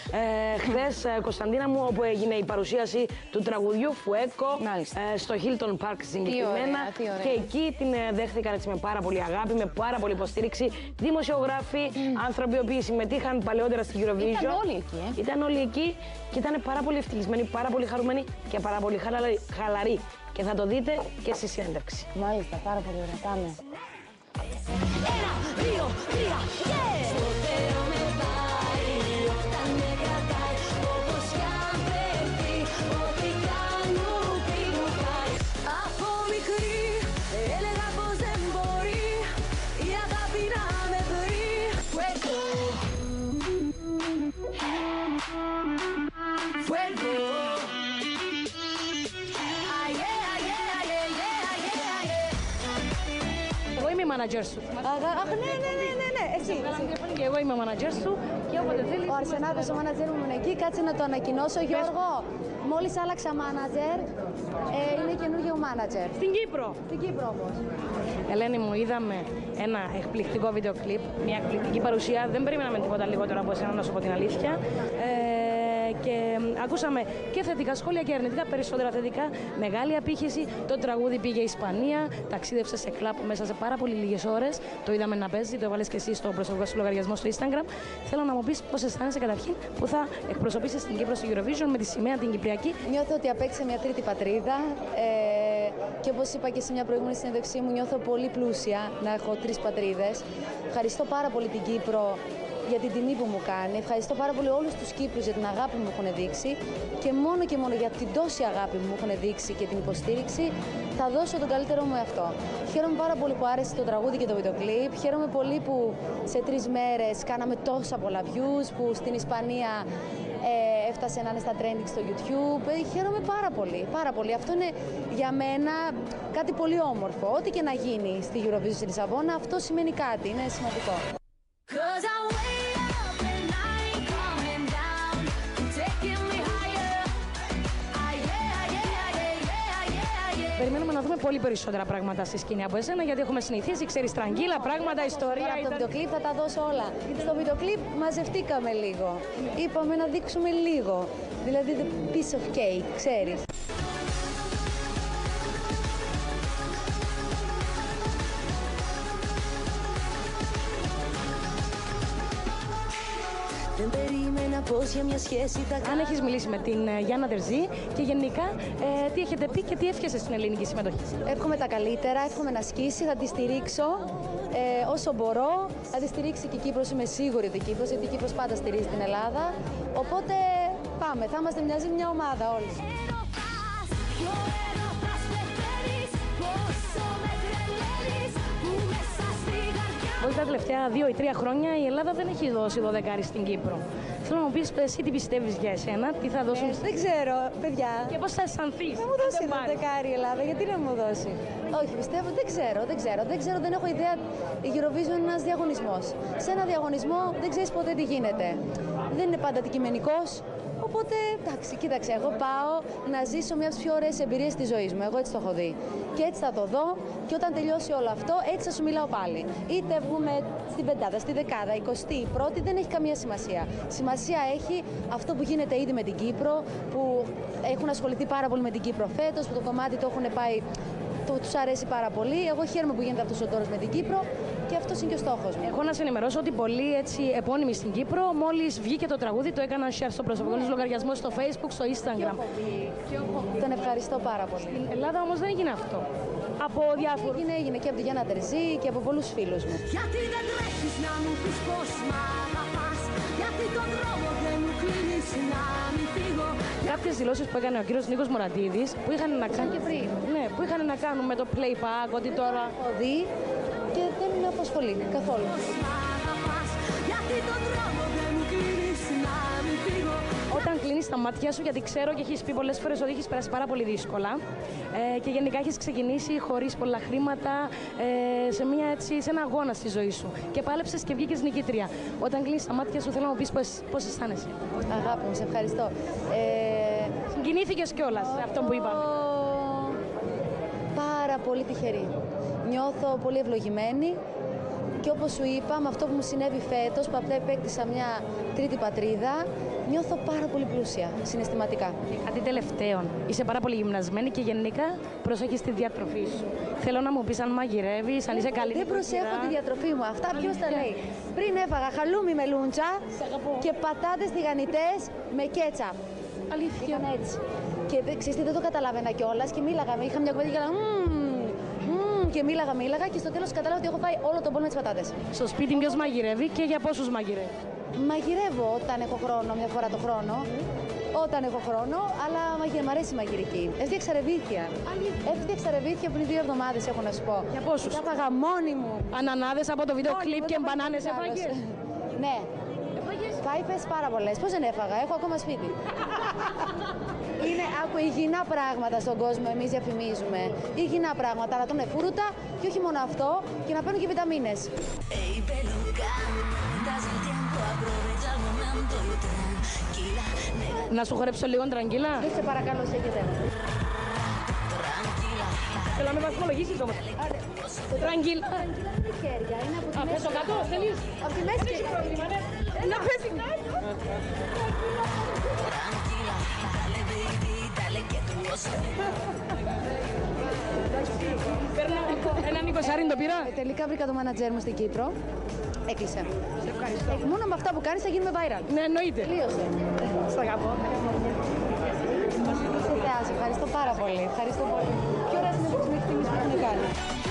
χθες, Κωνσταντίνα μου, όπου έγινε η παρουσίαση του τραγουδιού Φουέκο στο Hilton Park συγκεκριμένα. Και εκεί την δέχθηκαν έτσι με πάρα πολύ αγάπη, με πάρα πολύ υποστήριξη. Δημοσιογράφοι, άνθρωποι οι οποίοι συμμετείχαν παλαιότερα στην Eurovision. Ήταν όλοι εκεί. Ήταν όλοι εκεί και ήταν πάρα πολύ ευτυχισμένοι, πάρα πολύ χαρούμενοι και πάρα πολύ χαλαροί. Και θα το δείτε και στη συνέντευξη. Μάλιστα, πάρα πολύ ωραία. Πάμε. Manager σου. Αχ, ναι, εσύ. Και εγώ είμαι ο manager σου και όποτε θέλεις. Ο Αρσενάδος, ο manager μου είναι εκεί, κάτσε να το ανακοινώσω. Γιώργο, μόλις άλλαξα manager, είναι καινούργιο manager. Στην Κύπρο. Στην Κύπρο όμως. Ελένη μου, είδαμε ένα εκπληκτικό βίντεο κλιπ, μια εκπληκτική παρουσία. Δεν περίμεναμε τίποτα λιγότερο από εσένα, να σου πω την αλήθεια. Και ακούσαμε και θετικά σχόλια και αρνητικά, περισσότερα θετικά. Μεγάλη απήχηση. Το τραγούδι πήγε Ισπανία, ταξίδευσε σε κλαμπ μέσα σε πάρα πολύ λίγες ώρες. Το είδαμε να παίζει, το έβαλες και εσύ στο προσωπικό σου λογαριασμό στο Instagram. Θέλω να μου πεις πώς αισθάνεσαι καταρχήν που θα εκπροσωπήσεις την Κύπρο στο Eurovision με τη σημαία την Κυπριακή. Νιώθω ότι απέκτησε μια τρίτη πατρίδα. Και όπως είπα και σε μια προηγούμενη συνέντευξή μου, νιώθω πολύ πλούσια να έχω τρεις πατρίδες. Ευχαριστώ πάρα πολύ την Κύπρο για την τιμή που μου κάνει. Ευχαριστώ πάρα πολύ όλους τους Κύπρους για την αγάπη που μου έχουν δείξει και μόνο για την τόση αγάπη που μου έχουν δείξει και την υποστήριξη θα δώσω τον καλύτερο μου εαυτό. Χαίρομαι πάρα πολύ που άρεσε το τραγούδι και το βίντεο κλιπ. Χαίρομαι πολύ που σε 3 μέρες κάναμε τόσα πολλά views, που στην Ισπανία έφτασε να είναι στα trending στο YouTube. Χαίρομαι πάρα πολύ, πάρα πολύ. Αυτό είναι για μένα κάτι πολύ όμορφο. Ό,τι και να γίνει στη Eurovision στη Λισαβόνα, αυτό σημαίνει κάτι, είναι σημαντικό. Περιμένουμε να δούμε πολύ περισσότερα πράγματα στη σκηνή από εσένα, γιατί έχουμε συνηθίσει, ξέρεις, τραγγίλα, πράγματα, ιστορία. Από το βίντεο κλιπ θα τα δώσω όλα. Στο βίντεο κλιπ μαζευτήκαμε λίγο. Είπαμε να δείξουμε λίγο. Δηλαδή, the piece of cake, ξέρεις. Δεν περίμενα πως για μια σχέση θα Αν έχεις μιλήσει με την Γιάννα Τερζή και γενικά τι έχετε πει και τι εύχεσαι στην ελληνική συμμετοχή. Εύχομαι τα καλύτερα, εύχομαι να σκίσει, θα τη στηρίξω όσο μπορώ. Θα τη στηρίξει και η Κύπρος, είμαι σίγουρη ότι η Κύπρος, γιατί η Κύπρος πάντα στηρίζει την Ελλάδα. Οπότε πάμε, θα είμαστε μια ομάδα όλοι. Όλοι τα τελευταία 2 ή 3 χρόνια η Ελλάδα δεν έχει δώσει 12 στην Κύπρο. Θέλω να μου πεις εσύ τι πιστεύεις για εσένα, τι θα δώσουν. Δεν ξέρω, παιδιά. Και πώς θα αισθανθείς. Δεν μου δώσει 12 η Ελλάδα, γιατί να μου δώσει. Όχι, πιστεύω, δεν ξέρω, δεν έχω ιδέα. Η Eurovision είναι ένας διαγωνισμός. Σε ένα διαγωνισμό δεν ξέρεις ποτέ τι γίνεται. Δεν είναι πάντα αντικειμενικός. Οπότε, εντάξει, κοίταξε, εγώ πάω να ζήσω μια από τις πιο ωραίες εμπειρίες της ζωής μου. Εγώ έτσι το έχω δει. Και έτσι θα το δω και όταν τελειώσει όλο αυτό, έτσι θα σου μιλάω πάλι. Είτε βγούμε στην πεντάδα, στη δεκάδα, 21η, δεν έχει καμία σημασία. Σημασία έχει αυτό που γίνεται ήδη με την Κύπρο, που έχουν ασχοληθεί πάρα πολύ με την Κύπρο φέτος, που το κομμάτι το έχουν πάει, τους αρέσει πάρα πολύ. Εγώ χαίρομαι που γίνεται αυτός ο τόρος με την Κύπρο και αυτός είναι και ο στόχος μου. Εγώ να σε ενημερώσω ότι πολλοί έτσι επώνυμοι στην Κύπρο, μόλις βγήκε το τραγούδι, το έκαναν share στο προσωπικό τους λογαριασμό, στο Facebook, στο Instagram. Τον ευχαριστώ πάρα πολύ. Στην Ελλάδα όμως δεν έγινε αυτό. Από διάφορους. Έγινε και από τη Γιάννα Τερζή και από πολλούς φίλους μου. Γιατί δεν τρέχεις να μου πεις πως μ' αγαπάς, γιατί τον δρόμο δεν μου κλείνεις να μην φύγω. Κάποιες δηλώσεις που έκανε ο κύριος Νίκος Μωρατίδης, που είχαν να κάνουν. Και πριν. Ναι, που είχαν να κάνουν με το playback, ότι τώρα. Έχω δει και δεν με απασχολεί καθόλου. Γιατί τον δρόμο δεν μου κλείνεις να μην φύγω. Όταν κλείνεις τα μάτια σου, γιατί ξέρω και έχεις πει πολλές φορές ότι έχεις περάσει πάρα πολύ δύσκολα και γενικά έχεις ξεκινήσει χωρίς πολλά χρήματα σε ένα αγώνα στη ζωή σου και πάλεψες και βγήκες νικήτρια. Όταν κλείνεις τα μάτια σου, θέλω να μου πεις πώς αισθάνεσαι. Αγάπη μου, σε ευχαριστώ. Συγκινήθηκες κιόλας σε αυτό που είπαμε. Πάρα πολύ τυχερή. Νιώθω πολύ ευλογημένη Και όπως σου είπα, με αυτό που μου συνέβη φέτος, που απλά επέκτησα μια τρίτη πατρίδα, νιώθω πάρα πολύ πλούσια, συναισθηματικά. Κάτι τελευταίο. Είσαι πάρα πολύ γυμνασμένη και γενικά προσέχεις τη διατροφή σου. Θέλω να μου πεις αν μαγειρεύεις, αν είσαι καλή. Δεν προσέχω τη διατροφή μου. Αυτά ποιος τα λέει. Πριν έφαγα χαλούμι με λούντσα και πατάτες τηγανιτές με κέτσαπ. Αλήθεια. Έκανα έτσι. Και ξέρεις τι, δεν το καταλάβαινα κιόλας και μίλαγα. Είχα μια κουβέντα και έλεγα και μίλαγα και στο τέλος κατάλαβα ότι έχω φάει όλο τον πόλο με τις πατάτες. Στο σπίτι ποιος μαγειρεύει και για πόσους μαγειρεύει? Μαγειρεύω όταν έχω χρόνο, μια φορά το χρόνο. Όταν έχω χρόνο, αλλά μ' αρέσει η μαγειρική. Έφτιαξα ρεβίθια. Έφτιαξα ρεβίθια πριν 2 εβδομάδες, έχω να σου πω. Για πόσους? Τα έφαγα μόνη μου. Ανανάδες από το βίντεο κλιπ και μπανάνες έφαγες? Ναι. Φάει πες πάρα πολλές. Πώς δεν έφαγα, έχω ακόμα σπίτι. Είναι από υγιεινά πράγματα στον κόσμο, εμείς διαφημίζουμε. Υγιεινά πράγματα, αλλά τρώνε φρούτα και όχι μόνο αυτό, και να παίρνουν και βιταμίνες. Να σου χορέψω λίγο τραγκίλα. Δεν σε παρακαλώ, σε έχετε. Θέλω να με βαθμολογήσεις όμως. Τραγκίλα. Είναι χέρια, είναι από τη μέση. Πέσω κάτω, θέλεις? Από τη μέση. Έχει πρόβλημα, ναι. Να πέσει κάτω. Παίρνω έναν 20 το πήρα. Τελικά βρήκα το μάνατζέρ μου στην Κύπρο. Έκλεισε. Σε ευχαριστώ. Μόνο με αυτά που κάνεις θα γίνουμε viral. Ναι, εννοείται. Τελείωσε. Σ' αγαπώ. Σε θεά, σε ευχαριστώ πάρα πολύ. Ευχαριστώ πολύ. Ποιο ωραία συνέντευξη μέχρι στιγμής που έχουν κάνει.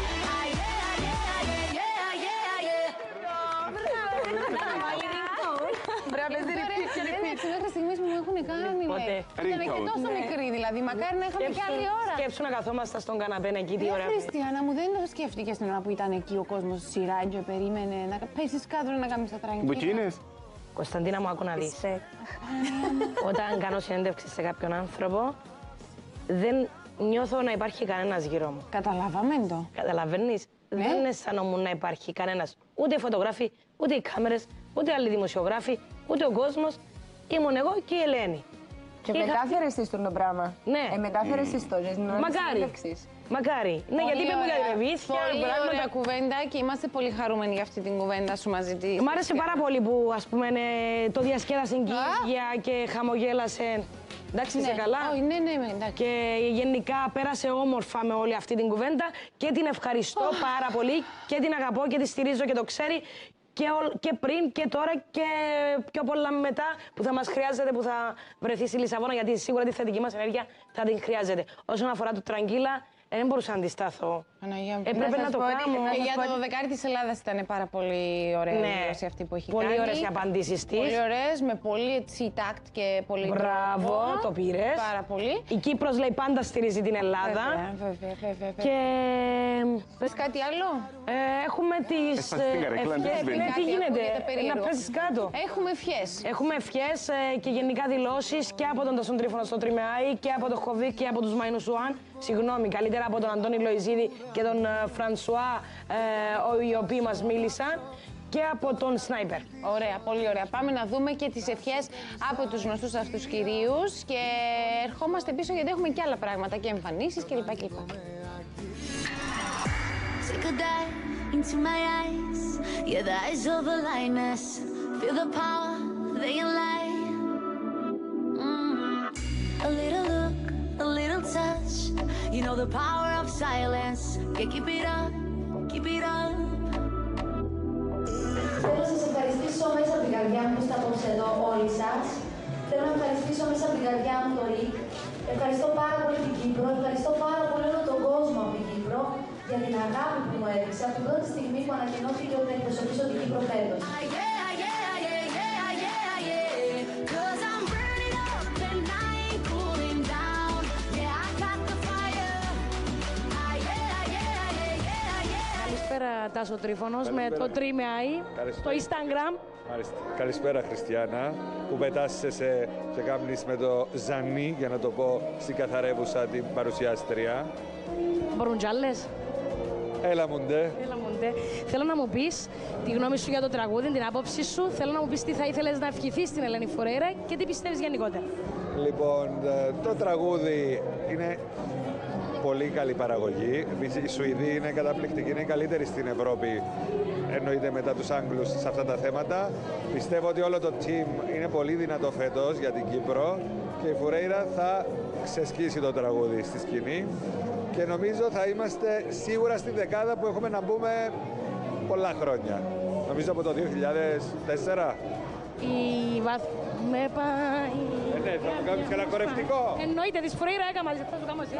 Μέχρι στιγμής που μου έχουν κάνει. Ήταν και τόσο μικρή δηλαδή. Μακάρι να είχαμε και άλλη ώρα. Σκέψου να καθόμαστε στον καναπέ εκεί τι ώρα. Χριστιανά μου, δεν το σκέφτηκες την ώρα που ήταν εκεί ο κόσμος σειρά και περίμενε να πέσεις κάτω να κάνεις τα τραγκίλα. Μπουκίνες. Κωνσταντίνα μου, άκου να δεις. Όταν κάνω συνέντευξη σε κάποιον άνθρωπο, δεν νιώθω να υπάρχει κανένας γύρω μου. Καταλάβαμε το. Καταλαβαίνεις, δεν αισθανόμουν να υπάρχει κανένας. Ούτε οι φωτογράφοι, ούτε οι κάμερες, ούτε άλλοι δημοσιογράφοι, ούτε ο κόσμος. Ήμουν εγώ και η Ελένη. Και μετάφερες τη στον το πράγμα. Ναι. Μετάφερες τις ιστορίες. Μακάρι. Μακάρι. Ναι, γιατί είπε μου για ρεβίθια, Πολύ ωραία πράγματα. κουβέντα και είμαστε πολύ χαρούμενοι για αυτή την κουβέντα σου μαζί της. Μ' άρεσε πάρα πολύ που ας πούμε το διασκέδασε η Κύρια και χαμογέλασε. Εντάξει, είσαι καλά. Όχι, ναι, εντάξει. Και γενικά πέρασε όμορφα με όλη αυτή την κουβέντα και την ευχαριστώ πάρα πολύ και την αγαπώ και τη στηρίζω και το ξέρει. Και πριν και τώρα και πιο πολλά μετά που θα μας χρειάζεται, που θα βρεθεί στη Λισαβόνα, γιατί σίγουρα τη θετική μας ενέργεια θα την χρειάζεται. Όσον αφορά το τραγκίλα, δεν μπορούσα να αντιστάθω. Έπρεπε να το κάνω. Και για το 12 της Ελλάδας ήταν πάρα πολύ ωραία η δήλωση αυτή που έχει πολύ κάνει. ωραίες οι απαντήσεις της. Πολύ ωραίες, με πολύ έτσι τάκτ και πολύ Μπράβο, τρόπο. το πήρες. Πάρα πολύ. Η Κύπρος λέει πάντα στηρίζει την Ελλάδα. Βέβαια. Και Πες κάτι άλλο. έχουμε τις Έσπασε την καρέκλα, ευχές. δεν Ναι, τι γίνεται, ακούγεται περίεργο. να πέσεις κάτω. Έχουμε ευχές. Έχουμε ευχές και γενικά δηλώσεις και από τον Τασόν Τρίφωνο στο Τριμεάι και από τον Χοβίκ και από τους Μαϊνού Σουάν. Συγγνώμη, καλύτερα από τον Αντώνη Λοϊζίδη και τον Φρανσουά, οι οποίοι μας μίλησαν. Και από τον Σνάιπερ. Ωραία, πολύ ωραία. Πάμε να δούμε και τις ευχές από τους γνωστούς αυτούς κυρίους και ερχόμαστε πίσω γιατί έχουμε και άλλα πράγματα και εμφανίσεις κλπ. Take a dive into my eyes. Yeah, the eyes of a lioness. Feel the power, they can lie. A little look, a little touch. You know the power of silence. Yeah, keep it up, keep it up. Θέλω να σας ευχαριστήσω μέσα από την καρδιά μου που είστε απόψε εδώ όλοι σας. Θέλω να ευχαριστήσω μέσα από την καρδιά μου το ΡΙΚ. Ευχαριστώ πάρα πολύ την Κύπρο, ευχαριστώ πάρα πολύ όλο τον κόσμο από την Κύπρο για την αγάπη που μου έδειξε από την πρώτη στιγμή που ανακοινώθηκε ότι θα εκπροσωπήσω την Κύπρο φέτος. Cause I'm burning up and I ain't cooling down. Yeah, I got the fire. Καλησπέρα Τάσο Τρίφωνος με το Τριμεάι, το Instagram. Μάλιστα. Καλησπέρα Χριστιανά, που πετάσσε σε κάμνης με το Ζανί, για να το πω στην καθαρεύουσα την παρουσιάστρια. Μπορούν κι άλλες. Έλα μοντέ. Θέλω να μου πεις τη γνώμη σου για το τραγούδι, την άποψη σου. Θέλω να μου πεις τι θα ήθελες να ευχηθείς στην Ελένη Φουρέιρα και τι πιστεύεις γενικότερα. Λοιπόν, το τραγούδι είναι πολύ καλή παραγωγή. Η Σουηδοί είναι καταπληκτική, είναι η καλύτερη στην Ευρώπη, εννοείται μετά τους Άγγλους σε αυτά τα θέματα. Πιστεύω ότι όλο το team είναι πολύ δυνατό φέτος για την Κύπρο και η Φουρέιρα θα ξεσκίσει το τραγούδι στη σκηνή και νομίζω θα είμαστε σίγουρα στη δεκάδα που έχουμε να μπούμε πολλά χρόνια. Νομίζω από το 2004. Η με πάει. Ναι, θα μου κάνεις και ένα κορευτικό. Εννοείται, της Φουρέιρα έκαμα, θα σου κάνω εσύ.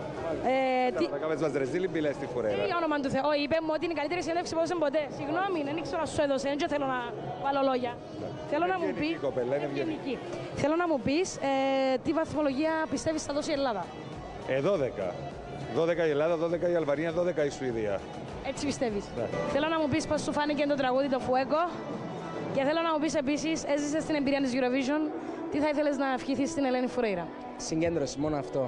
Θα κάνεις μας ρεζίλι μπιλές στη Φουρέιρα. Για όνομα του Θεού, είπε μου ότι είναι η καλύτερη συνέντευξη που έδωσε ποτέ. Συγγνώμη, δεν ήξερα να σου έδωσε, δεν θέλω να βάλω λόγια. Θέλω να μου πει. Ευγενική. Θέλω να μου πεις τι βαθμολογία πιστεύεις θα δώσει η Ελλάδα. 12. 12 η Ελλάδα, 12 η Αλβανία, 12 η Σουηδία. Έτσι πιστεύεις. Ναι. Θέλω να μου πεις πώς σου φάνηκε το τραγούδι το Fuego. Και θέλω να μου πεις επίσης, έζησες την εμπειρία της Eurovision, τι θα ήθελες να ευχηθείς στην Ελένη Φουρέιρα. Συγκέντρωση, μόνο αυτό.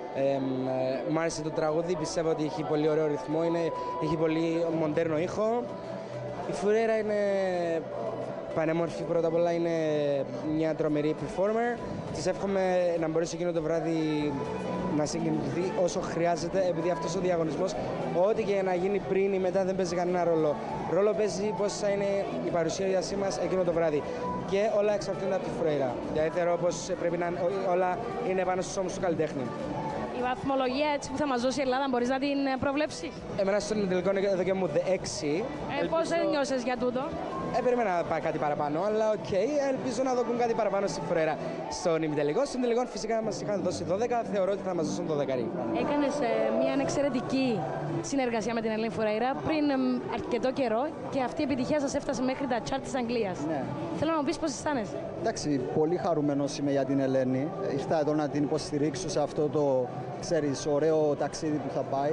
Μ' άρεσε το τραγούδι, πιστεύω ότι έχει πολύ ωραίο ρυθμό, έχει πολύ μοντέρνο ήχο. Η Φουρέιρα είναι πανέμορφη, πρώτα απ' όλα είναι μια τρομερή performer. Της εύχομαι να μπορέσει εκείνο το βράδυ να συγκεντρωθεί όσο χρειάζεται, επειδή αυτός ο διαγωνισμός, ό,τι και να γίνει πριν ή μετά, δεν παίζει κανένα ρόλο. Ρόλο παίζει πώς θα είναι η παρουσίασή μας εκείνο το βράδυ. Και όλα εξαρτώνται από τη Φουρέιρα. Δηλαδή θεωρώ πως πρέπει να όλα είναι πάνω στους ώμους του καλλιτέχνη. Η βαθμολογία έτσι που θα μας δώσει η Ελλάδα, μπορείς να την προβλέψεις. Εμένα στον τελικό εδώ και μου 6. Πώς νιώσες για τούτο. Περίμενα να πάει κάτι παραπάνω, αλλά οκ, ελπίζω να δοκούν κάτι παραπάνω στη Φουρέιρα. Στον ημιτελικό, στον τελικό φυσικά μας είχαν δώσει 12, θεωρώ ότι θα μας δώσουν 12. Έκανες μια εξαιρετική συνεργασία με την Ελένη Φουρέιρα πριν αρκετό καιρό και αυτή η επιτυχία σας έφτασε μέχρι τα chart της Αγγλίας. Ναι. Θέλω να μου πεις πώς αισθάνεσαι. Εντάξει, πολύ χαρούμενος είμαι για την Ελένη. Ήρθα εδώ να την υποστηρίξω σε αυτό το, ξέρεις, ωραίο ταξίδι που θα πάει.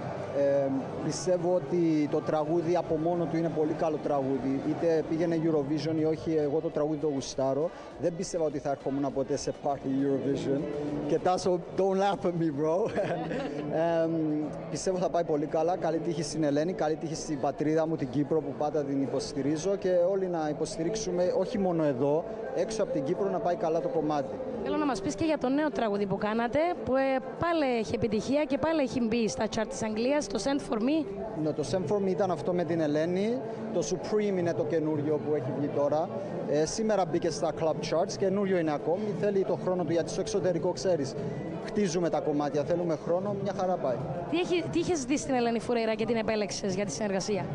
Πιστεύω ότι το τραγούδι από μόνο του είναι πολύ καλό τραγούδι. Είτε πήγαινε Eurovision ή όχι, εγώ το τραγούδι το γουστάρω. Δεν πίστευα ότι θα έρχομουν ποτέ σε party Eurovision. Και Τάσο, don't laugh at me, bro. Πιστεύω θα πάει πολύ καλά. Καλή τύχη στην Ελένη, καλή τύχη στην πατρίδα μου, την Κύπρο, που πάντα την υποστηρίζω. Και όλοι να υποστηρίξουμε, όχι μόνο εδώ, έξω από την Κύπρο, να πάει καλά το κομμάτι. Θέλω να μας πεις και για το νέο τραγούδι που κάνατε, που πάλι έχει επιτυχία και πάλι έχει μπει στα chart της Αγγλίας, το Send For Me. Ναι, το Send For Me ήταν αυτό με την Ελένη. Το Supreme είναι το καινούριο που έχει βγει τώρα. Σήμερα μπήκε στα Club Charts, καινούριο είναι ακόμη. Θέλει το χρόνο του, γιατί στο εξωτερικό, ξέρεις, χτίζουμε τα κομμάτια, θέλουμε χρόνο, μια χαρά πάει. Τι είχες δει στην Ελένη Φουρέιρα και την επέλεξες για τη συνεργασία.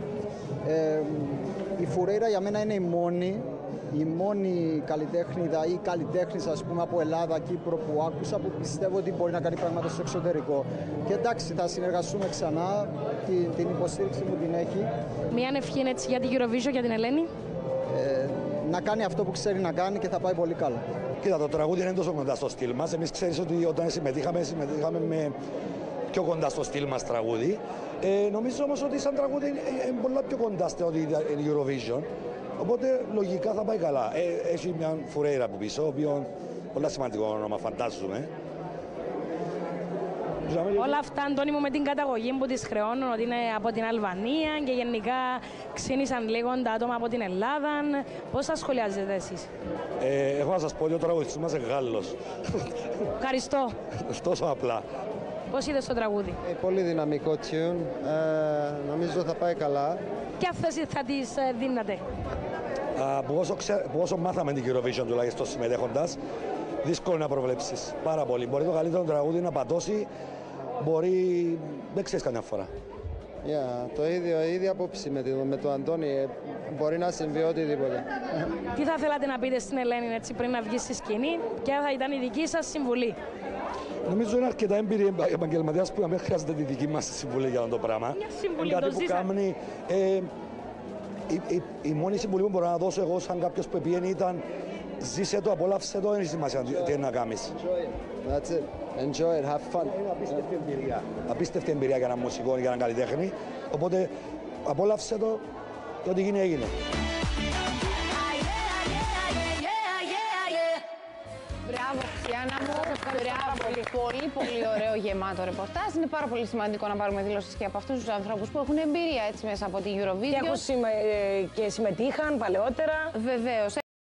Η Φουρέιρα για μένα είναι η μόνη καλλιτέχνηδα ή καλλιτέχνης, ας πούμε, από Ελλάδα, Κύπρο που άκουσα, που πιστεύω ότι μπορεί να κάνει πράγματα στο εξωτερικό. Και εντάξει, θα συνεργαστούμε ξανά, την υποστήριξη μου την έχει. Μια ευχή είναι έτσι για την Eurovision, για την Ελένη. Να κάνει αυτό που ξέρει να κάνει και θα πάει πολύ καλά. Κοίτα, το τραγούδι είναι τόσο κοντά στο στυλ μας. Εμείς ξέρεις ότι όταν συμμετείχαμε με πιο κοντά στο στυλ μας τραγούδι. Νομίζω όμως ότι σαν τραγούδι είναι πολλά πιο κοντά στο Eurovision. Οπότε λογικά θα πάει καλά. Έχει μια Φουρέιρα από πίσω, οποίο πολύ σημαντικό όνομα, φαντάζομαι. Όλα αυτά, Αντώνη μου, με την καταγωγή που τις χρεώνουν, ότι είναι από την Αλβανία και γενικά ξύνησαν λίγο τα άτομα από την Ελλάδα. Πώς τα σχολιάζετε εσείς? Έχω να σας πω ότι ο τραγουδιστής μας είναι Γάλλος. Ευχαριστώ. Τόσο απλά. Πώς είδες το τραγούδι? Πολύ δυναμικό tune. Νομίζω θα πάει καλά. Ποια θέση θα της δίνατε? Που όσο μάθαμε την Eurovision τουλάχιστον συμμετέχοντας, δύσκολο να προβλέψεις. Πάρα πολύ. Μπορεί το καλύτερο τραγούδι να πατώσει, μπορεί. Δεν ξέρεις καμιά φορά. Το ίδιο, η ίδια απόψη με τον Αντώνη. Μπορεί να συμβεί οτιδήποτε. Τι θα θέλατε να πείτε στην Ελένη έτσι, πριν να βγει στη σκηνή, ποια θα ήταν η δική σας συμβουλή? Νομίζω είναι αρκετά έμπειροι επαγγελματίας που δεν χρειάζεται τη δική μας συμβουλή για αυτό το πράγμα. Μια συμβουλή, κάτι το που ζήσατε. κάνει. Η μόνη συμβουλή που μπορώ να δώσω εγώ, σαν κάποιος που πήγαινε, ήταν ζήσε το, απολαύσε το, δεν έχει σημασία τι είναι να κάνεις. That's it. Enjoy it, have fun. Είναι απίστευτη εμπειρία. Απίστευτη εμπειρία για έναν μουσικό, για έναν καλλιτέχνη. Οπότε απόλαυσε το και ό,τι γίνει έγινε. Μπράβο, Χριστιανά μου. Πολύ, πολύ ωραίο γεμάτο ρεπορτάζ. Είναι πάρα πολύ σημαντικό να πάρουμε δηλώσεις και από αυτούς τους ανθρώπους που έχουν εμπειρία έτσι μέσα από την Eurovision. Και συμμετείχαν παλαιότερα. Βεβαίως.